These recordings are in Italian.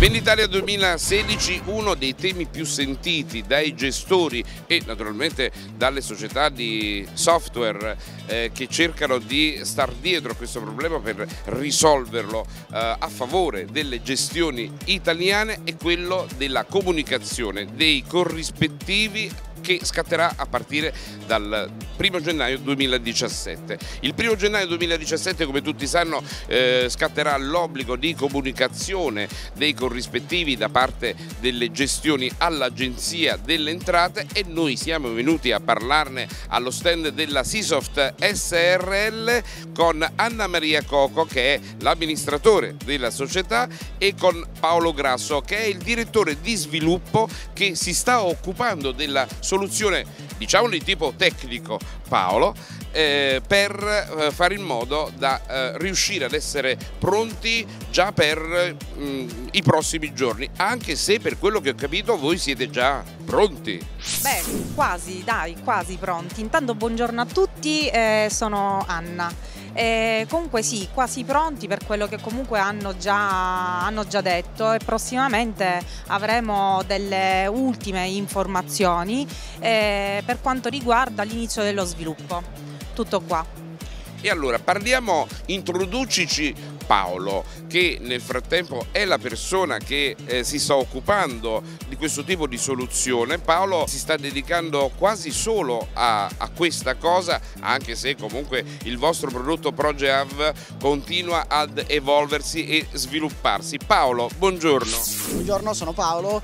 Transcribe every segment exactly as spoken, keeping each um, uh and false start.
Venditalia duemilasedici, uno dei temi più sentiti dai gestori e naturalmente dalle società di software eh, che cercano di star dietro a questo problema per risolverlo eh, a favore delle gestioni italiane, è quello della comunicazione dei corrispettivi che scatterà a partire dal primo gennaio duemiladiciassette. Il primo gennaio duemiladiciassette, come tutti sanno, eh, scatterà l'obbligo di comunicazione dei corrispettivi da parte delle gestioni all'Agenzia delle Entrate, e noi siamo venuti a parlarne allo stand della Sisoft S R L con Anna Maria Coco, che è l'amministratore della società, e con Paolo Grasso, che è il direttore di sviluppo che si sta occupando della soluzione, diciamo di tipo tecnico, Paolo, eh, per eh, fare in modo da eh, riuscire ad essere pronti già per mh, i prossimi giorni, anche se per quello che ho capito voi siete già pronti. Beh, quasi, dai, quasi pronti. Intanto buongiorno a tutti, eh, sono Anna. Eh, comunque sì, quasi pronti per quello che comunque hanno già, hanno già detto, e prossimamente avremo delle ultime informazioni eh, per quanto riguarda l'inizio dello sviluppo. Tutto qua. E allora parliamo, introducici Paolo, che nel frattempo è la persona che eh, si sta occupando di questo tipo di soluzione. Paolo si sta dedicando quasi solo a, a questa cosa, anche se comunque il vostro prodotto ProgeHub continua ad evolversi e svilupparsi. Paolo, buongiorno. Buongiorno, sono Paolo.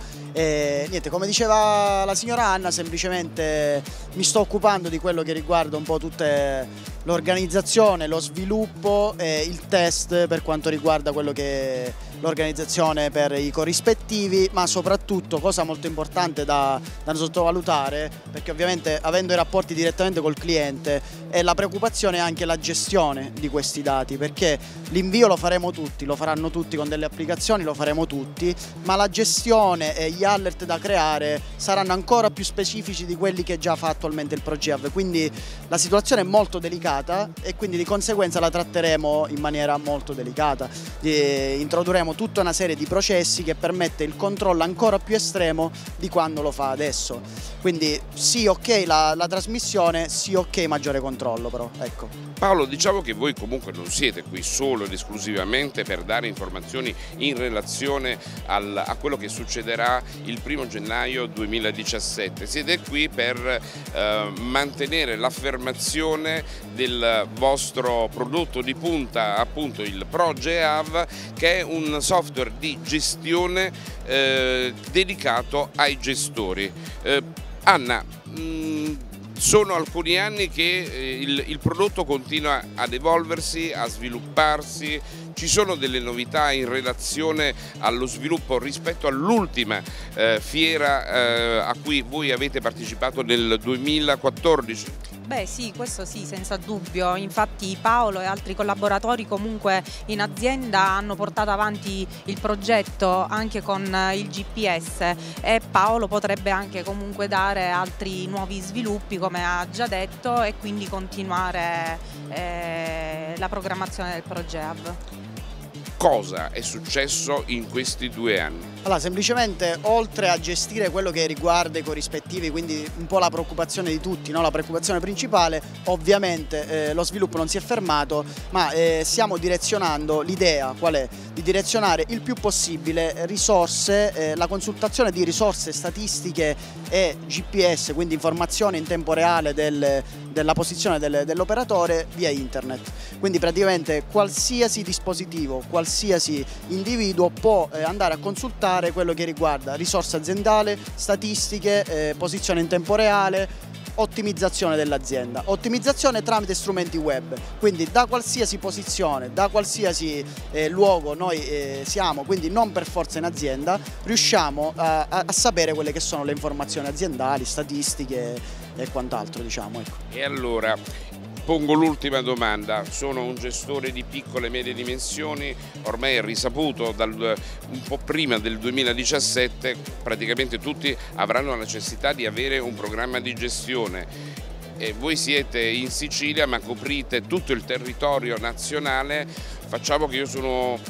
E niente, come diceva la signora Anna, semplicemente mi sto occupando di quello che riguarda un po' tutta l'organizzazione, lo sviluppo e il test per quanto riguarda quello che è l'organizzazione per i corrispettivi, ma soprattutto, cosa molto importante da, da non sottovalutare, perché ovviamente avendo i rapporti direttamente col cliente, è la preoccupazione anche la gestione di questi dati, perché l'invio lo faremo tutti, lo faranno tutti con delle applicazioni, lo faremo tutti, ma la gestione e gli alert da creare saranno ancora più specifici di quelli che già fa attualmente il ProgeHub, quindi la situazione è molto delicata e quindi di conseguenza la tratteremo in maniera molto delicata. E introdurremo tutta una serie di processi che permette il controllo ancora più estremo di quando lo fa adesso. Quindi sì, ok la, la trasmissione, sì, ok maggiore controllo, però ecco. Paolo, diciamo che voi comunque non siete qui solo ed esclusivamente per dare informazioni in relazione al, a quello che succederà il primo gennaio duemiladiciassette, siete qui per eh, mantenere l'affermazione del vostro prodotto di punta, appunto il ProgeHub, che è un software di gestione eh, dedicato ai gestori. Eh, Anna, mh, sono alcuni anni che eh, il, il prodotto continua ad evolversi, a svilupparsi. Ci sono delle novità in relazione allo sviluppo rispetto all'ultima eh, fiera eh, a cui voi avete partecipato nel duemilaquattordici? Beh sì, questo sì, senza dubbio. Infatti Paolo e altri collaboratori comunque in azienda hanno portato avanti il progetto anche con il G P S, e Paolo potrebbe anche comunque dare altri nuovi sviluppi, come ha già detto, e quindi continuare eh, la programmazione del ProgeHub. Cosa è successo in questi due anni? Allora, semplicemente, oltre a gestire quello che riguarda i corrispettivi, quindi un po' la preoccupazione di tutti, no? La preoccupazione principale, ovviamente eh, lo sviluppo non si è fermato, ma eh, stiamo direzionando l'idea, qual è? Di direzionare il più possibile risorse, eh, la consultazione di risorse statistiche e G P S, quindi informazioni in tempo reale del, della posizione del, dell'operatore via internet. Quindi praticamente qualsiasi dispositivo, qualsiasi individuo può eh, andare a consultare quello che riguarda risorse aziendali, statistiche, eh, posizione in tempo reale, ottimizzazione dell'azienda, ottimizzazione tramite strumenti web, quindi da qualsiasi posizione, da qualsiasi eh, luogo noi eh, siamo, quindi non per forza in azienda, riusciamo a, a, a sapere quelle che sono le informazioni aziendali, statistiche e quant'altro, diciamo. Ecco. E allora pongo l'ultima domanda, sono un gestore di piccole e medie dimensioni, ormai è risaputo dal, un po' prima del duemiladiciassette, praticamente tutti avranno la necessità di avere un programma di gestione. E voi siete in Sicilia ma coprite tutto il territorio nazionale. Facciamo che io sono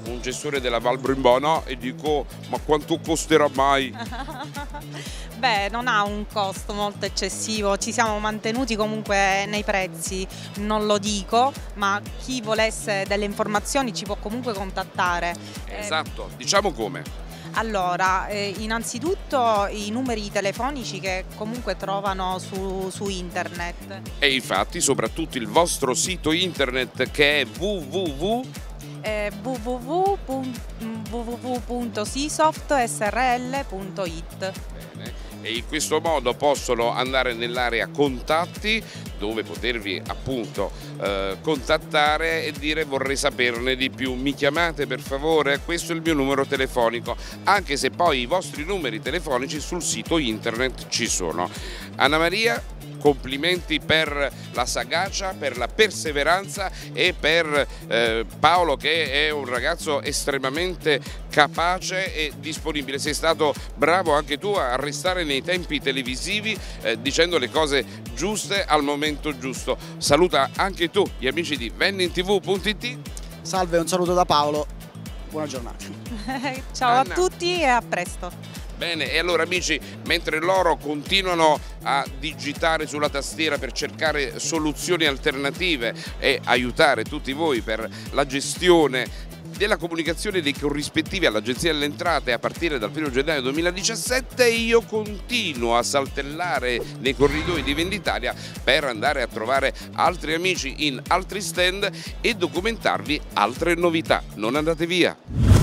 un gestore della Val Brimbana e dico: ma quanto costerà mai? Beh, non ha un costo molto eccessivo, ci siamo mantenuti comunque nei prezzi, non lo dico, ma chi volesse delle informazioni ci può comunque contattare. Esatto, diciamo come? Allora, eh, innanzitutto i numeri telefonici che comunque trovano su, su internet. E infatti soprattutto il vostro sito internet che è w w w Eh, w w w punto sisoftsrl punto it. E in questo modo possono andare nell'area contatti, dove potervi appunto eh, contattare e dire: vorrei saperne di più, mi chiamate per favore, questo è il mio numero telefonico, anche se poi i vostri numeri telefonici sul sito internet ci sono. Anna Maria, complimenti per la sagacia, per la perseveranza e per eh, Paolo, che è un ragazzo estremamente capace e disponibile. Sei stato bravo anche tu a restare nei tempi televisivi eh, dicendo le cose giuste al momento giusto. Saluta anche tu gli amici di vennin t v punto it. Salve, un saluto da Paolo, buona giornata. Ciao Anna. a tutti e a presto. Bene, e allora amici, mentre loro continuano a digitare sulla tastiera per cercare soluzioni alternative e aiutare tutti voi per la gestione della comunicazione dei corrispettivi all'Agenzia delle Entrate a partire dal primo gennaio duemiladiciassette, io continuo a saltellare nei corridoi di Venditalia per andare a trovare altri amici in altri stand e documentarvi altre novità. Non andate via!